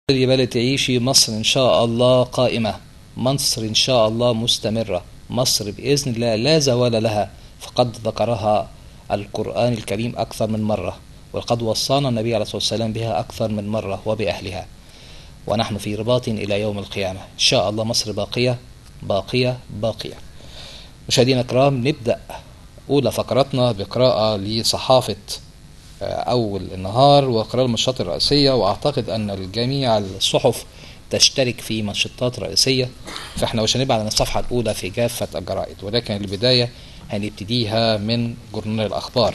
بل تعيشي مصر إن شاء الله قائمة، مصر إن شاء الله مستمرة، مصر بإذن الله لا زوال لها، فقد ذكرها القرآن الكريم أكثر من مرة، وقد وصانا النبي عليه الصلاة والسلام بها أكثر من مرة وبأهلها، ونحن في رباط إلى يوم القيامة. إن شاء الله مصر باقية باقية باقية. مشاهدينا الكرام، نبدأ أولى فقراتنا بقراءة لصحافة أول النهار وقراءة المنشطات الرئيسية، وأعتقد أن الجميع الصحف تشترك في منشطات رئيسية، فإحنا مش هنبقى على الصفحة الأولى في كافة الجرائد، ولكن البداية هنبتديها من جورنال الأخبار.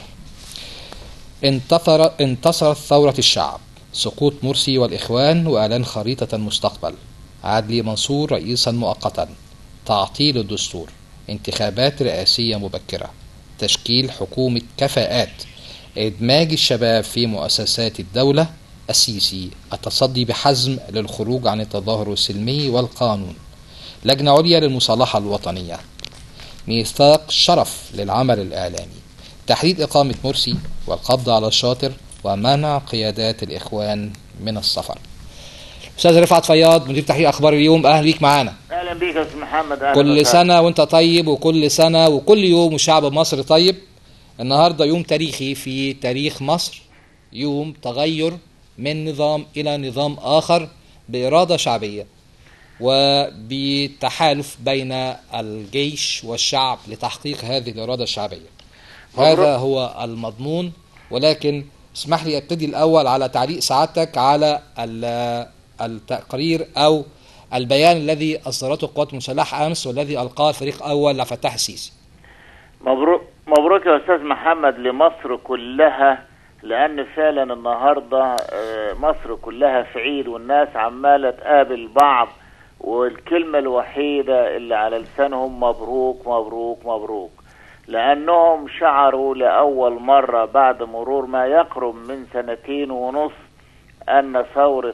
انتصرت ثورة الشعب، سقوط مرسي والإخوان وإعلان خريطة المستقبل، عدلي منصور رئيسا مؤقتا، تعطيل الدستور، انتخابات رئاسية مبكرة، تشكيل حكومة كفاءات، إدماج الشباب في مؤسسات الدولة، السيسي التصدي بحزم للخروج عن التظاهر السلمي والقانون، لجنة عليا للمصالحة الوطنية، ميثاق شرف للعمل الإعلامي، تحديد إقامة مرسي والقبض على الشاطر، ومنع قيادات الإخوان من السفر. أستاذ رفعت فياض، مدير تحرير أخبار اليوم، أهلا بيك معانا. أهلا بيك يا أستاذ محمد. كل سنة وأنت طيب، وكل سنة وكل يوم وشعب مصر طيب. النهاردة يوم تاريخي في تاريخ مصر، يوم تغير من نظام إلى نظام آخر بإرادة شعبية وبتحالف بين الجيش والشعب لتحقيق هذه الإرادة الشعبية. هذا هو المضمون، ولكن اسمح لي ابتدي الأول على تعليق سعادتك على التقرير أو البيان الذي أصدرته القوات المسلحة أمس، والذي ألقاه الفريق أول لفتح السيسي. مبروك يا أستاذ محمد لمصر كلها، لأن فعلا النهاردة مصر كلها في عيد، والناس عمالة تقابل بعض، والكلمة الوحيدة اللي على لسانهم مبروك مبروك مبروك، لأنهم شعروا لأول مرة بعد مرور ما يقرب من 2.5 أن ثورة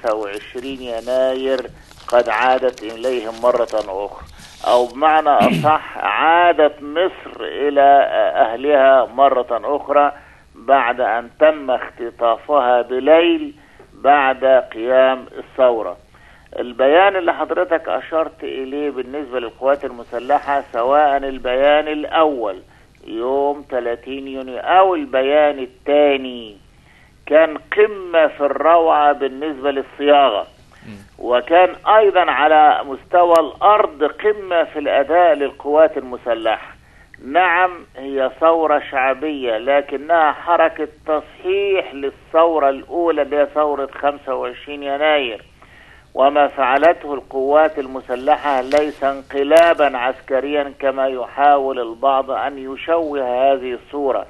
25 يناير قد عادت إليهم مرة أخرى، أو بمعنى أصح عادت مصر إلى أهلها مرة أخرى بعد أن تم اختطافها بليل بعد قيام الثورة. البيان اللي حضرتك أشرت إليه بالنسبة للقوات المسلحة، سواء البيان الأول يوم 30 يونيو أو البيان الثاني، كان قمة في الروعة بالنسبة للصياغة، وكان أيضا على مستوى الأرض قمة في الأداء للقوات المسلحة. نعم، هي ثورة شعبية، لكنها حركة تصحيح للثورة الأولى اللي هي ثورة 25 يناير، وما فعلته القوات المسلحة ليس انقلابا عسكريا كما يحاول البعض أن يشوه هذه الصورة،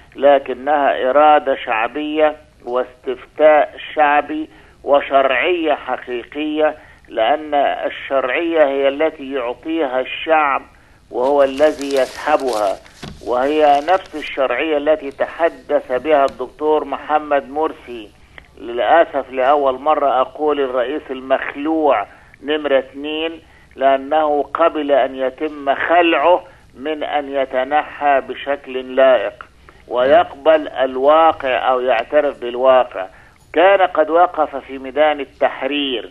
لكنها إرادة شعبية واستفتاء شعبي وشرعية حقيقية، لأن الشرعية هي التي يعطيها الشعب وهو الذي يسحبها، وهي نفس الشرعية التي تحدث بها الدكتور محمد مرسي، للأسف لأول مرة أقول الرئيس المخلوع نمرة 2، لأنه قبل أن يتم خلعه من أن يتنحى بشكل لائق ويقبل الواقع أو يعترف بالواقع. كان قد وقف في ميدان التحرير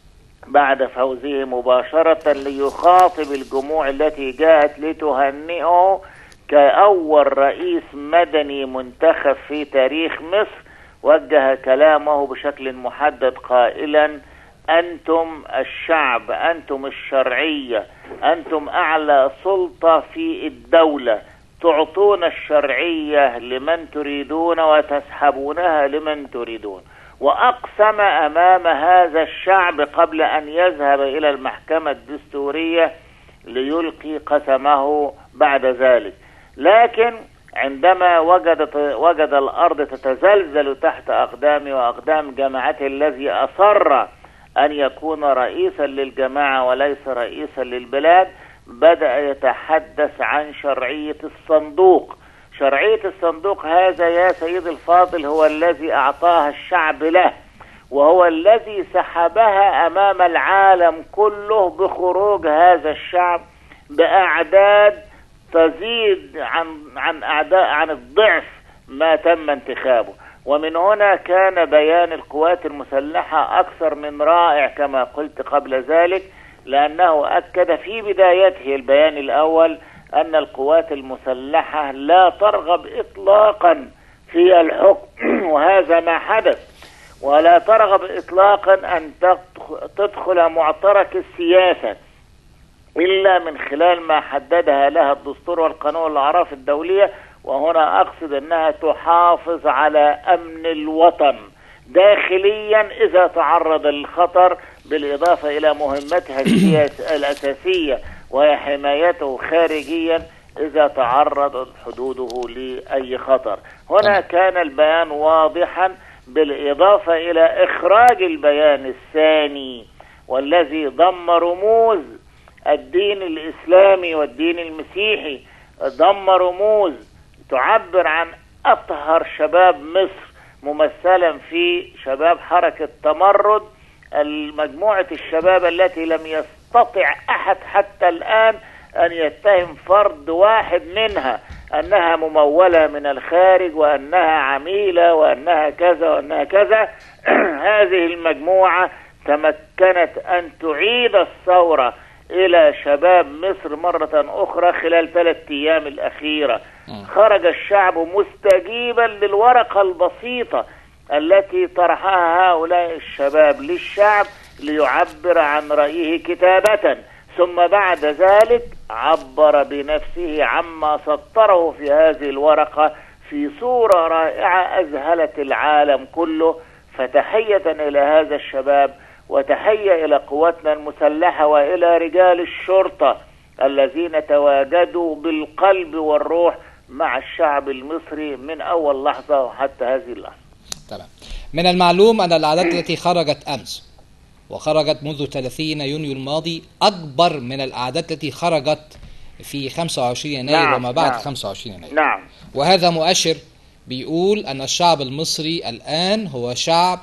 بعد فوزه مباشرة ليخاطب الجموع التي جاءت لتهنئه كأول رئيس مدني منتخب في تاريخ مصر. وجه كلامه بشكل محدد قائلا: أنتم الشعب، أنتم الشرعية، أنتم أعلى سلطة في الدولة، تعطون الشرعية لمن تريدون وتسحبونها لمن تريدون. وأقسم أمام هذا الشعب قبل أن يذهب إلى المحكمة الدستورية ليلقي قسمه بعد ذلك، لكن عندما وجد الأرض تتزلزل تحت أقدامه وأقدام جماعته الذي أصر أن يكون رئيسا للجماعة وليس رئيسا للبلاد، بدأ يتحدث عن شرعية الصندوق. شرعية الصندوق هذا يا سيد الفاضل هو الذي أعطاها الشعب له، وهو الذي سحبها أمام العالم كله بخروج هذا الشعب بأعداد تزيد عن الضعف ما تم انتخابه. ومن هنا كان بيان القوات المسلحة أكثر من رائع كما قلت قبل ذلك، لأنه أكد في بدايته البيان الأول أن القوات المسلحة لا ترغب إطلاقا في الحكم وهذا ما حدث، ولا ترغب إطلاقا أن تدخل معترك السياسة إلا من خلال ما حددها لها الدستور والقانون والأعراف الدولية. وهنا أقصد أنها تحافظ على أمن الوطن داخليا إذا تعرض للخطر، بالإضافة إلى مهمتها الأساسية وهي حمايته خارجيا إذا تعرض حدوده لأي خطر. هنا كان البيان واضحا، بالإضافة إلى إخراج البيان الثاني والذي ضم رموز الدين الإسلامي والدين المسيحي، ضم رموز تعبر عن أطهر شباب مصر ممثلا في شباب حركة تمرد، المجموعة الشباب التي لم يستطع أحد حتى الآن أن يتهم فرد واحد منها أنها ممولة من الخارج وأنها عميلة وأنها كذا وأنها كذا. هذه المجموعة تمكنت أن تعيد الثورة إلى شباب مصر مرة أخرى خلال 3 أيام الأخيرة. خرج الشعب مستجيبا للورقة البسيطة التي طرحها هؤلاء الشباب للشعب ليعبر عن رأيه كتابة، ثم بعد ذلك عبر بنفسه عما سطره في هذه الورقة في صورة رائعة أذهلت العالم كله. فتحية إلى هذا الشباب، وتحية إلى قواتنا المسلحة وإلى رجال الشرطة الذين تواجدوا بالقلب والروح مع الشعب المصري من أول لحظة وحتى هذه اللحظة. تمام. من المعلوم أن الأعداد التي خرجت أمس وخرجت منذ 30 يونيو الماضي أكبر من الأعداد التي خرجت في 25 يناير وما بعد 25 يناير. نعم. وهذا مؤشر بيقول أن الشعب المصري الآن هو شعب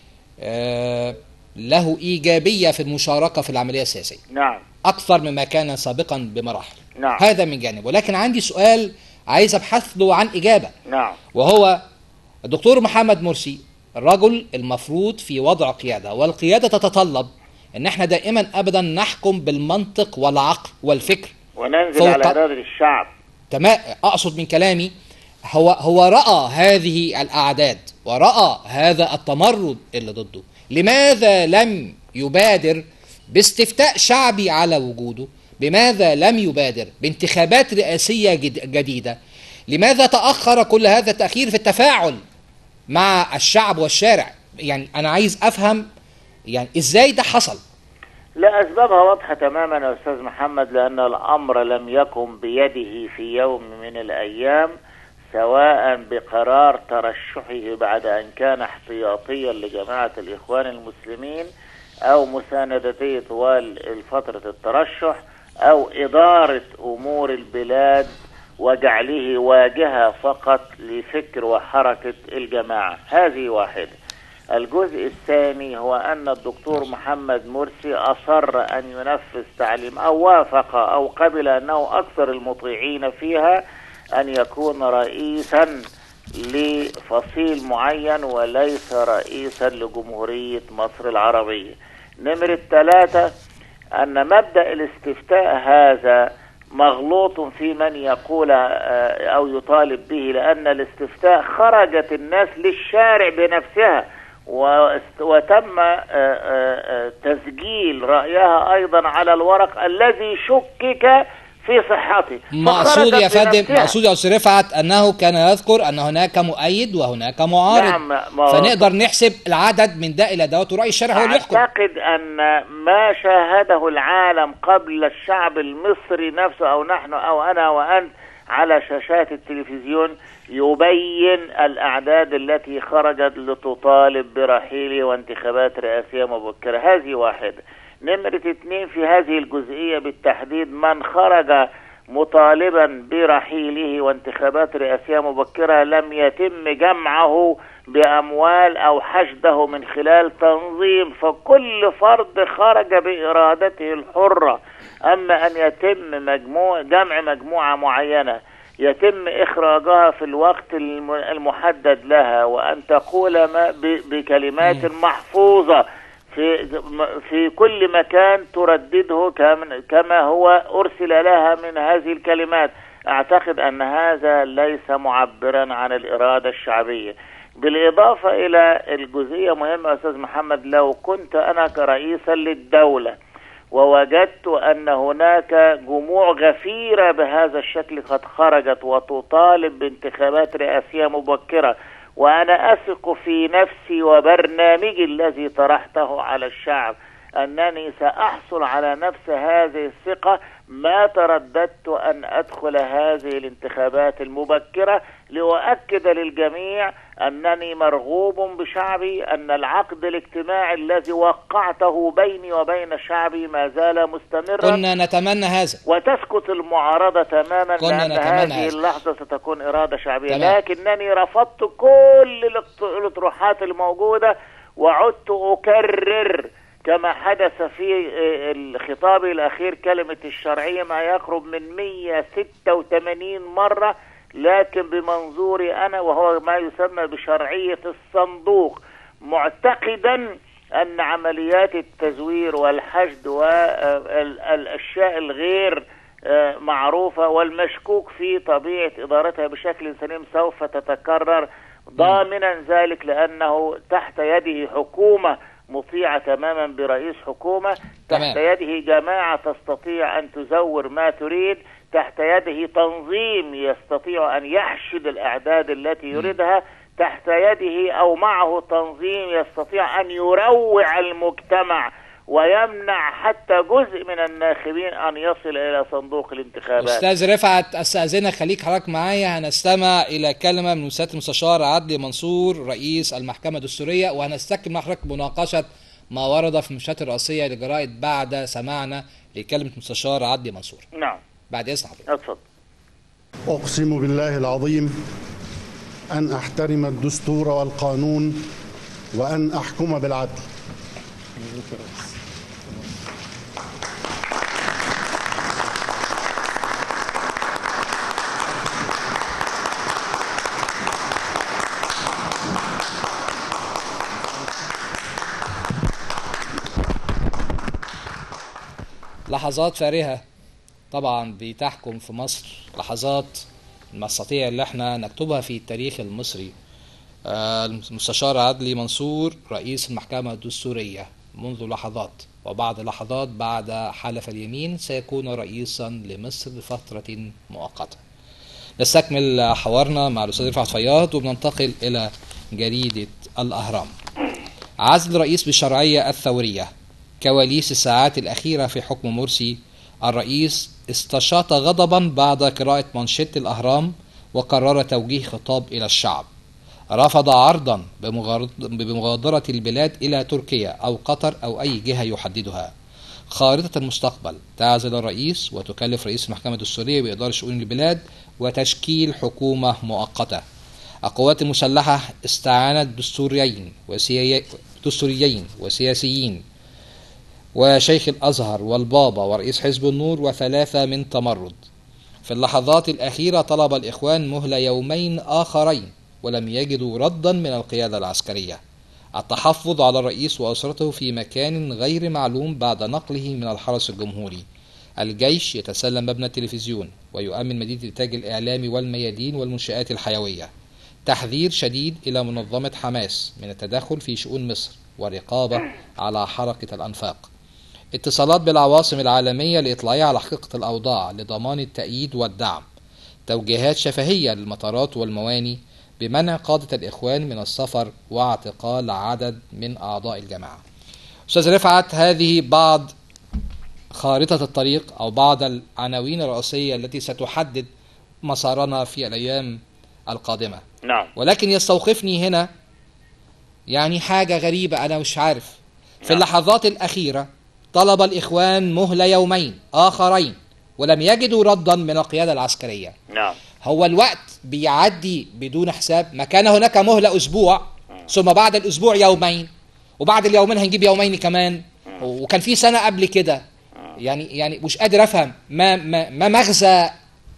له إيجابية في المشاركة في العملية السياسية. نعم. أكثر مما كان سابقا بمراحل. نعم. هذا من جانب، ولكن عندي سؤال عايز أبحث له عن إجابة. نعم. وهو الدكتور محمد مرسي الرجل المفروض في وضع قيادة، والقيادة تتطلب ان احنا دائما ابدا نحكم بالمنطق والعقل والفكر وننزل على إرادة الشعب. تمام. اقصد من كلامي هو رأى هذه الاعداد ورأى هذا التمرد اللي ضده، لماذا لم يبادر باستفتاء شعبي على وجوده؟ لماذا لم يبادر بانتخابات رئاسية جديدة؟ لماذا تأخر كل هذا التأخير في التفاعل مع الشعب والشارع؟ يعني أنا عايز أفهم يعني إزاي ده حصل. لا، أسبابها واضحة تماما يا أستاذ محمد، لأن الأمر لم يكن بيده في يوم من الأيام، سواء بقرار ترشحه بعد أن كان احتياطيا لجماعة الإخوان المسلمين أو مساندته طوال فترة الترشح أو إدارة أمور البلاد وجعله واجهة فقط لفكر وحركة الجماعة. هذه واحدة. الجزء الثاني هو أن الدكتور محمد مرسي أصر أن ينفذ تعليم أو وافق أو قبل أنه أكثر المطيعين فيها أن يكون رئيسا لفصيل معين وليس رئيسا لجمهورية مصر العربية. نمرة 3 أن مبدأ الاستفتاء هذا مغلوط في من يقول أو يطالب به، لأن الاستفتاء خرجت الناس للشارع بنفسها وتم تسجيل رأيها أيضا على الورق الذي شكك في صحته. مقصود يا فندم، مقصود يا أستاذ رفعت أنه كان يذكر أن هناك مؤيد وهناك معارض. نعم. فنقدر نحسب العدد من ده إلى دوت ورأي الشارع هو اللي يحكم. أعتقد أن ما شاهده العالم قبل الشعب المصري نفسه أو نحن أو أنا وأنت على شاشات التلفزيون يبين الأعداد التي خرجت لتطالب برحيله وانتخابات رئاسية مبكرة. هذه واحدة. نمرة 2 في هذه الجزئية بالتحديد، من خرج مطالبا برحيله وانتخابات رئاسية مبكرة لم يتم جمعه بأموال أو حشده من خلال تنظيم، فكل فرد خرج بإرادته الحرة. أما أن يتم جمع مجموعة معينة يتم إخراجها في الوقت المحدد لها، وأن تقول بكلمات محفوظة في كل مكان تردده كما هو أرسل لها من هذه الكلمات. أعتقد أن هذا ليس معبرا عن الإرادة الشعبية. بالإضافة إلى الجزئية مهمة أستاذ محمد، لو كنت أنا كرئيسا للدولة ووجدت أن هناك جموع غفيرة بهذا الشكل قد خرجت وتطالب بانتخابات رئاسية مبكرة، وأنا أثق في نفسي وبرنامجي الذي طرحته على الشعب أنني سأحصل على نفس هذه الثقة، ما ترددت أن أدخل هذه الانتخابات المبكرة لأؤكد للجميع أنني مرغوب بشعبي، أن العقد الاجتماعي الذي وقعته بيني وبين شعبي ما زال مستمرا. كنا نتمنى هذا، وتسكت المعارضة تماما، لأن هذه اللحظة ستكون إرادة شعبية. لكنني رفضت كل الاطروحات الموجودة، وعدت أكرر كما حدث في الخطاب الأخير كلمة الشرعية ما يقرب من 186 مرة، لكن بمنظوري أنا، وهو ما يسمى بشرعية الصندوق، معتقدا أن عمليات التزوير والحشد والأشياء الغير معروفة والمشكوك في طبيعة إدارتها بشكل سليم سوف تتكرر، ضامنا ذلك لأنه تحت يده حكومة مطيعة تماما برئيس حكومة، تحت يده جماعة تستطيع أن تزور ما تريد، تحت يده تنظيم يستطيع أن يحشد الأعداد التي يريدها، تحت يده أو معه تنظيم يستطيع أن يروع المجتمع ويمنع حتى جزء من الناخبين أن يصل إلى صندوق الانتخابات. أستاذ رفعت، أستأذنك خليك حضرتك معايا، هنستمع إلى كلمة من سيادة المستشار عدلي منصور رئيس المحكمة الدستورية، وهنستكمل مع حضرتك مناقشة ما ورد في المنشآت الرئيسية للجرائد بعد سماعنا لكلمة المستشار عدلي منصور. نعم. بعد إذن حضرتك. اتفضل. أقسم بالله العظيم أن أحترم الدستور والقانون وأن أحكم بالعدل. لحظات فارهة طبعا بتحكم في مصر، لحظات ما نستطيع اللي احنا نكتبها في التاريخ المصري. المستشار عدلي منصور رئيس المحكمة الدستورية منذ لحظات، وبعد لحظات بعد حلف اليمين سيكون رئيسا لمصر لفترة مؤقتة. نستكمل حوارنا مع الأستاذ رفعت فياض وبننتقل إلى جريدة الأهرام. عزل رئيس بالشرعية الثورية، كواليس الساعات الأخيرة في حكم مرسي. الرئيس استشاط غضبا بعد قراءة منشط الأهرام وقرر توجيه خطاب إلى الشعب. رفض عرضا بمغادرة البلاد إلى تركيا أو قطر أو أي جهة يحددها. خارطة المستقبل، تعزل الرئيس وتكلف رئيس المحكمة الدستورية بإدارة شؤون البلاد وتشكيل حكومة مؤقتة. القوات المسلحة استعانت دستوريين وسياسيين وشيخ الأزهر والبابا ورئيس حزب النور وثلاثة من تمرد. في اللحظات الأخيرة طلب الإخوان مهلة يومين آخرين ولم يجدوا ردا من القيادة العسكرية. التحفظ على الرئيس وأسرته في مكان غير معلوم بعد نقله من الحرس الجمهوري. الجيش يتسلم مبنى التلفزيون ويؤمن مدينة الإنتاج الإعلامي والميادين والمنشآت الحيوية. تحذير شديد إلى منظمة حماس من التدخل في شؤون مصر ورقابة على حركة الأنفاق. اتصالات بالعواصم العالمية لإطلاعها على حقيقة الأوضاع لضمان التأييد والدعم. توجيهات شفهية للمطارات والمواني بمنع قادة الإخوان من السفر واعتقال عدد من أعضاء الجماعة. أستاذ رفعت، هذه بعض خارطة الطريق أو بعض العناوين الرئيسية التي ستحدد مسارنا في الأيام القادمة. نعم. ولكن يستوقفني هنا يعني حاجة غريبة، أنا مش عارف. في اللحظات الأخيرة طلب الإخوان مهلة يومين آخرين ولم يجدوا ردا من القيادة العسكرية. نعم. هو الوقت بيعدي بدون حساب؟ ما كان هناك مهلة أسبوع ثم بعد الأسبوع يومين وبعد اليومين هنجيب يومين كمان، وكان في سنة قبل كده. يعني مش قادر أفهم ما مغزى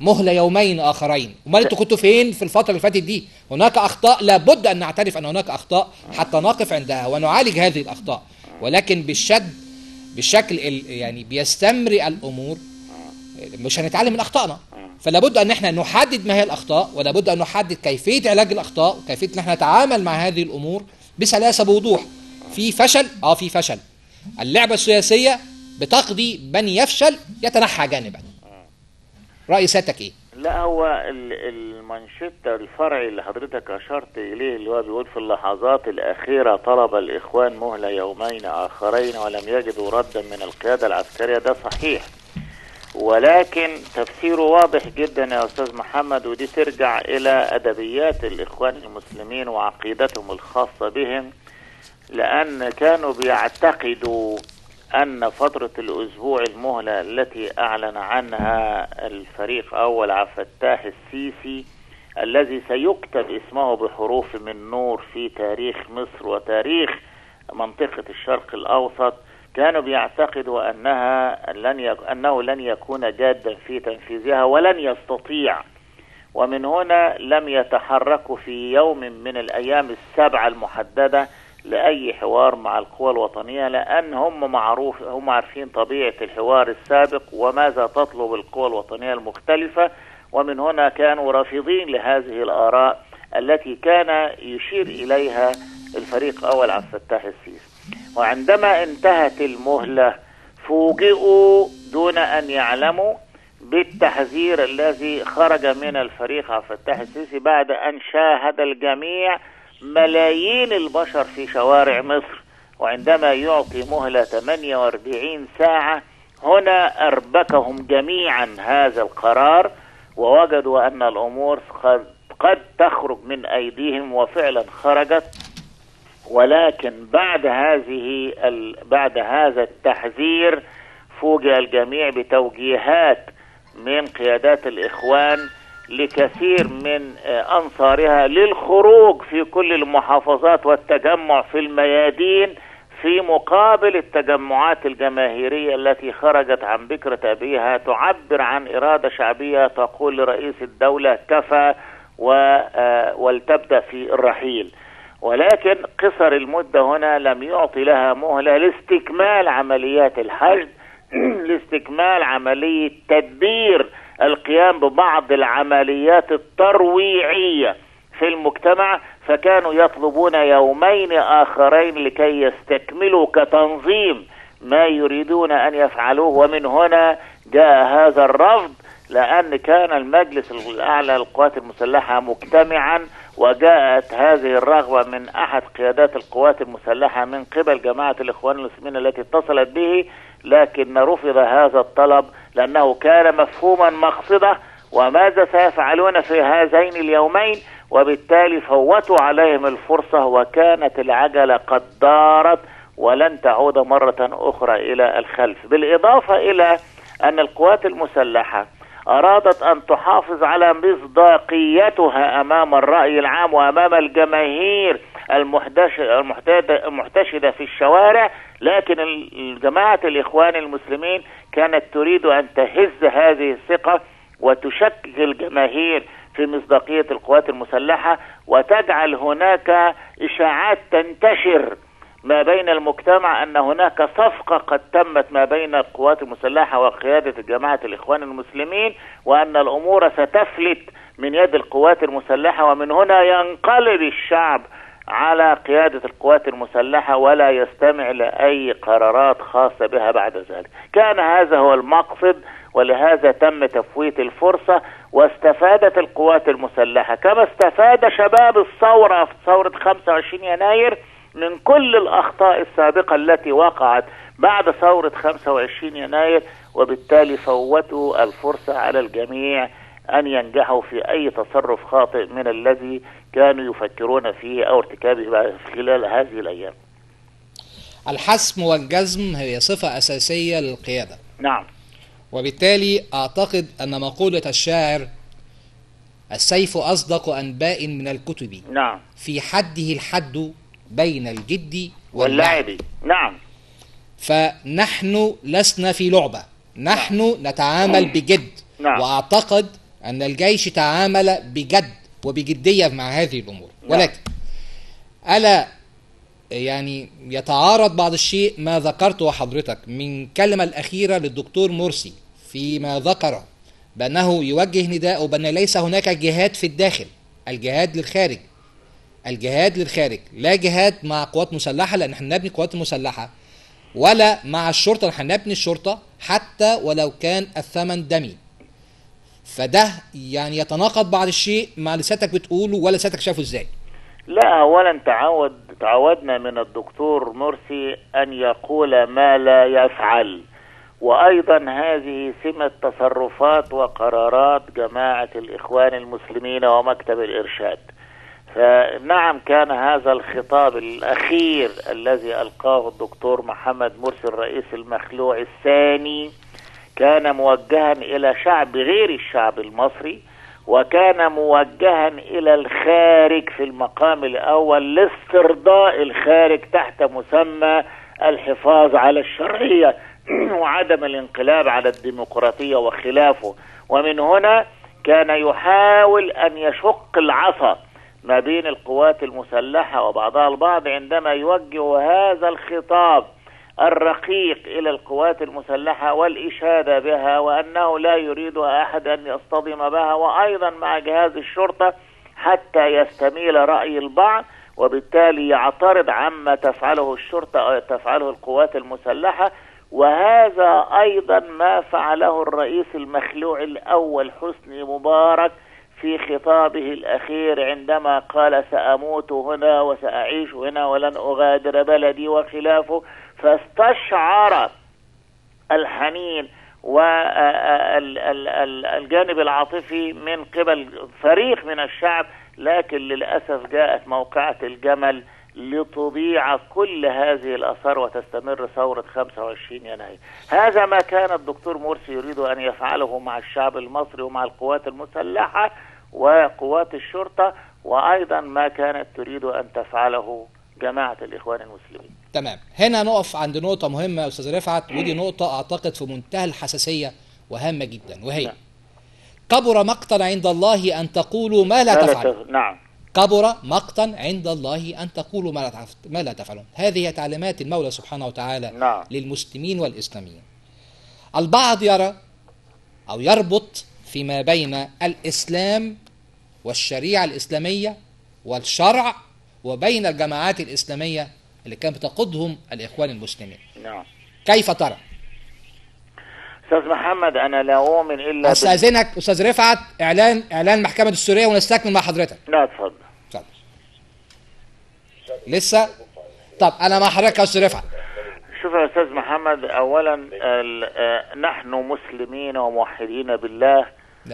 مهلة يومين آخرين. امال انتوا كنتوا فين في الفترة اللي فاتت دي؟ هناك أخطاء لابد أن نعترف أن هناك أخطاء حتى نقف عندها ونعالج هذه الأخطاء، ولكن بالشكل يعني بيستمر الأمور مش هنتعلم من أخطائنا. فلا بد أن احنا نحدد ما هي الأخطاء، ولا بد أن نحدد كيفية علاج الأخطاء، وكيفية أن احنا نتعامل مع هذه الأمور بسلاسة بوضوح. في فشل في فشل. اللعبة السياسية بتقضي من يفشل يتنحى جانبا. رأي سيادتك ايه؟ لا، هو المانشيتا الفرعي اللي حضرتك اشرت اليه اللي هو بيقول في اللحظات الاخيرة طلب الاخوان مهلة يومين اخرين ولم يجدوا ردا من القيادة العسكرية، ده صحيح، ولكن تفسيره واضح جدا يا استاذ محمد، ودي ترجع الى ادبيات الاخوان المسلمين وعقيدتهم الخاصة بهم، لان كانوا بيعتقدوا أن فترة الأسبوع المهلة التي أعلن عنها الفريق أول عبد الفتاح السيسي الذي سيكتب اسمه بحروف من نور في تاريخ مصر وتاريخ منطقة الشرق الأوسط، كانوا بيعتقدوا أنه لن يكون جادا في تنفيذها ولن يستطيع، ومن هنا لم يتحركوا في يوم من الأيام السبعة المحددة لأي حوار مع القوى الوطنية، لأن هم عارفين طبيعة الحوار السابق وماذا تطلب القوى الوطنية المختلفة، ومن هنا كانوا رافضين لهذه الآراء التي كان يشير إليها الفريق أول عبد الفتاح السيسي. وعندما انتهت المهلة فوجئوا دون أن يعلموا بالتحذير الذي خرج من الفريق عبد الفتاح السيسي بعد أن شاهد الجميع ملايين البشر في شوارع مصر، وعندما يعطي مهلة 48 ساعة هنا أربكهم جميعا هذا القرار، ووجدوا أن الأمور قد تخرج من أيديهم، وفعلا خرجت. ولكن بعد هذا التحذير فوجئ الجميع بتوجيهات من قيادات الإخوان لكثير من أنصارها للخروج في كل المحافظات والتجمع في الميادين في مقابل التجمعات الجماهيرية التي خرجت عن بكرة أبيها تعبر عن إرادة شعبية تقول لرئيس الدولة كفى ولتبدأ في الرحيل. ولكن قصر المدة هنا لم يعطي لها مهلة لاستكمال عمليات الحشد، لاستكمال عملية تدبير القيام ببعض العمليات الترويعية في المجتمع، فكانوا يطلبون يومين آخرين لكي يستكملوا كتنظيم ما يريدون أن يفعلوه. ومن هنا جاء هذا الرفض، لأن كان المجلس الأعلى للقوات المسلحة مجتمعا، وجاءت هذه الرغبة من أحد قيادات القوات المسلحة من قبل جماعة الإخوان المسلمين التي اتصلت به، لكن رفض هذا الطلب لأنه كان مفهوما مقصده وماذا سيفعلون في هذين اليومين، وبالتالي فوتوا عليهم الفرصة وكانت العجلة قد دارت ولن تعود مرة أخرى إلى الخلف. بالإضافة إلى أن القوات المسلحة أرادت أن تحافظ على مصداقيتها أمام الرأي العام وأمام الجماهير المحتشدة في الشوارع، لكن جماعة الإخوان المسلمين كانت تريد أن تهز هذه الثقة وتشكك الجماهير في مصداقية القوات المسلحة، وتجعل هناك إشاعات تنتشر ما بين المجتمع أن هناك صفقة قد تمت ما بين القوات المسلحة وقيادة جماعة الإخوان المسلمين، وأن الأمور ستفلت من يد القوات المسلحة، ومن هنا ينقلب الشعب على قيادة القوات المسلحة ولا يستمع لأي قرارات خاصة بها بعد ذلك. كان هذا هو المقصد، ولهذا تم تفويت الفرصة، واستفادت القوات المسلحة كما استفاد شباب الثورة في ثورة 25 يناير من كل الأخطاء السابقة التي وقعت بعد ثورة 25 يناير، وبالتالي فوتوا الفرصة على الجميع أن ينجحوا في أي تصرف خاطئ من الذي كانوا يفكرون فيه أو ارتكابه خلال هذه الأيام. الحسم والجزم هي صفة أساسية للقيادة. نعم. وبالتالي أعتقد أن مقولة الشاعر السيف أصدق أنباء من الكتب. نعم. في حده الحد بين الجد واللعب. نعم. فنحن لسنا في لعبة، نحن نتعامل بجد. نعم. وأعتقد أن الجيش تعامل بجد وبجدية مع هذه الأمور، ولكن ألا يعني يتعارض بعض الشيء ما ذكرته حضرتك من كلمة الأخيرة للدكتور مرسي فيما ذكر بأنه يوجه نداءه بأن ليس هناك جهاد في الداخل، الجهاد للخارج، الجهاد للخارج، لا جهاد مع قوات مسلحة لأن احنا نبني قوات مسلحة، ولا مع الشرطة نحن نبني الشرطة حتى ولو كان الثمن دمي. فده يعني يتناقض بعض الشيء مع اللي سيادتك بتقوله، ولا سيادتك شافه ازاي؟ لا، اولا تعودنا من الدكتور مرسي ان يقول ما لا يفعل، وايضا هذه سمة تصرفات وقرارات جماعة الاخوان المسلمين ومكتب الارشاد. فنعم كان هذا الخطاب الاخير الذي القاه الدكتور محمد مرسي الرئيس المخلوع الثاني كان موجها الى شعب غير الشعب المصري، وكان موجها الى الخارج في المقام الاول لاسترضاء الخارج تحت مسمى الحفاظ على الشرعية وعدم الانقلاب على الديمقراطية وخلافه. ومن هنا كان يحاول ان يشق العصا ما بين القوات المسلحة وبعضها البعض عندما يوجه هذا الخطاب الرقيق إلى القوات المسلحة والإشادة بها، وأنه لا يريدها أحد أن يصطدم بها، وأيضا مع جهاز الشرطة حتى يستميل رأي البعض وبالتالي يعترض عما تفعله الشرطة أو تفعله القوات المسلحة. وهذا أيضا ما فعله الرئيس المخلوع الأول حسني مبارك في خطابه الأخير عندما قال سأموت هنا وسأعيش هنا ولن أغادر بلدي وخلافه، فاستشعر الحنين والجانب العاطفي من قبل فريق من الشعب، لكن للأسف جاءت موقعة الجمل لتضيع كل هذه الآثار وتستمر ثورة 25 يناير. هذا ما كان الدكتور مرسي يريد أن يفعله مع الشعب المصري ومع القوات المسلحة وقوات الشرطة، وأيضا ما كانت تريد أن تفعله جماعة الإخوان المسلمين. تمام. هنا نقف عند نقطة مهمة يا أستاذ رفعت، ودي نقطة أعتقد في منتهى الحساسية وهامة جدا، وهي كبر مقتا عند الله أن تقولوا ما لا تفعلون. نعم، كبر مقتا عند الله أن تقولوا ما لا تفعلون. هذه تعليمات المولى سبحانه وتعالى للمسلمين والإسلاميين. البعض يرى أو يربط فيما بين الإسلام والشريعة الإسلامية والشرع وبين الجماعات الإسلامية اللي كانت بتقودهم الإخوان المسلمين. نعم. كيف ترى؟ أستاذ محمد، أنا لا أؤمن إلا أستاذنك أستاذ رفعت إعلان محكمة السورية ونستكمل مع حضرتك. لا، اتفضل. لسه؟ طب أنا مع حضرتك يا أستاذ رفعت. شوف يا أستاذ محمد، أولا نحن مسلمين وموحدين بالله،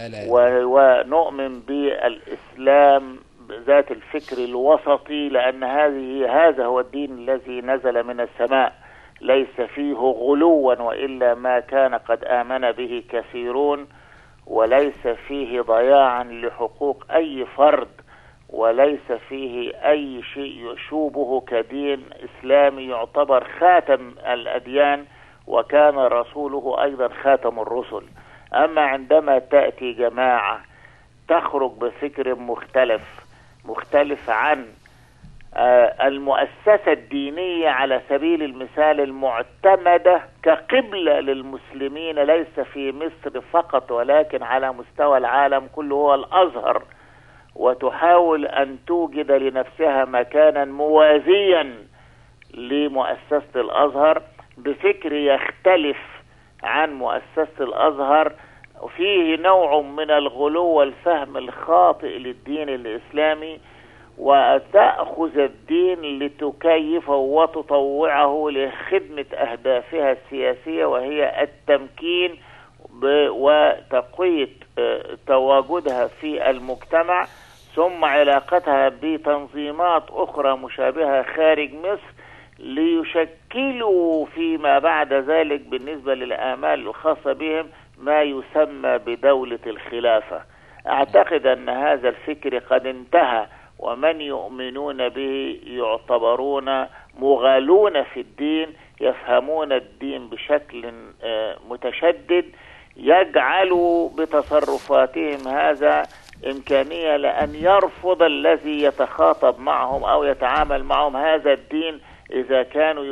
ونؤمن بالإسلام ذات الفكر الوسطي، لأن هذا هو الدين الذي نزل من السماء، ليس فيه غلوا وإلا ما كان قد آمن به كثيرون، وليس فيه ضياعا لحقوق أي فرد، وليس فيه أي شيء يشوبه كدين إسلامي يعتبر خاتم الأديان، وكان رسوله أيضا خاتم الرسل. أما عندما تأتي جماعة تخرج بفكر مختلف عن المؤسسة الدينية على سبيل المثال المعتمدة كقبلة للمسلمين ليس في مصر فقط ولكن على مستوى العالم كله هو الأزهر، وتحاول أن توجد لنفسها مكانا موازيا لمؤسسة الأزهر بفكر يختلف عن مؤسسة الأزهر، فيه نوع من الغلو والفهم الخاطئ للدين الإسلامي، وتأخذ الدين لتكيفه وتطوعه لخدمة أهدافها السياسية، وهي التمكين وتقوية تواجدها في المجتمع، ثم علاقتها بتنظيمات أخرى مشابهة خارج مصر ليشكلوا فيما بعد ذلك بالنسبة للآمال الخاصة بهم ما يسمى بدولة الخلافة. أعتقد أن هذا الفكر قد انتهى، ومن يؤمنون به يعتبرون مغالون في الدين، يفهمون الدين بشكل متشدد، يجعلوا بتصرفاتهم هذا إمكانية لأن يرفض الذي يتخاطب معهم أو يتعامل معهم هذا الدين إذا كانوا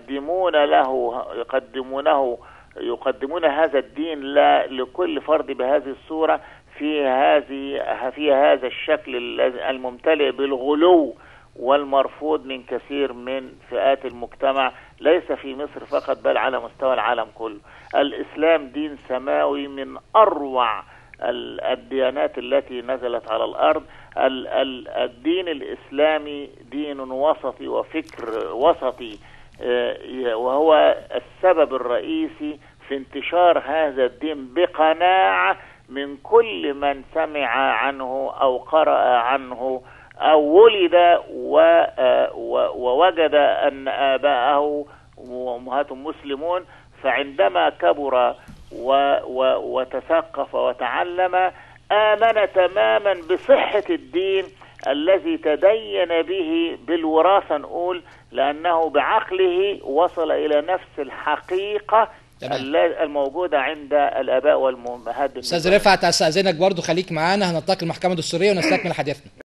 يقدمون هذا الدين لكل فرد بهذه الصورة في هذا الشكل الممتلئ بالغلو والمرفوض من كثير من فئات المجتمع، ليس في مصر فقط بل على مستوى العالم كله. الإسلام دين سماوي من أروع الديانات التي نزلت على الأرض. الدين الإسلامي دين وسطي وفكر وسطي، وهو السبب الرئيسي في انتشار هذا الدين بقناعة من كل من سمع عنه أو قرأ عنه أو ولد ووجد أن آباءه وأمهاتهم مسلمون، فعندما كبر وتثقف وتعلم آمن تماما بصحة الدين الذي تدين به بالوراثة نقول، لأنه بعقله وصل إلى نفس الحقيقة الموجودة عند الآباء والأمهات. أستاذ رفعت، أستأذنك برضو خليك معانا، هننتقل المحكمة الدستورية ونستكمل حديثنا.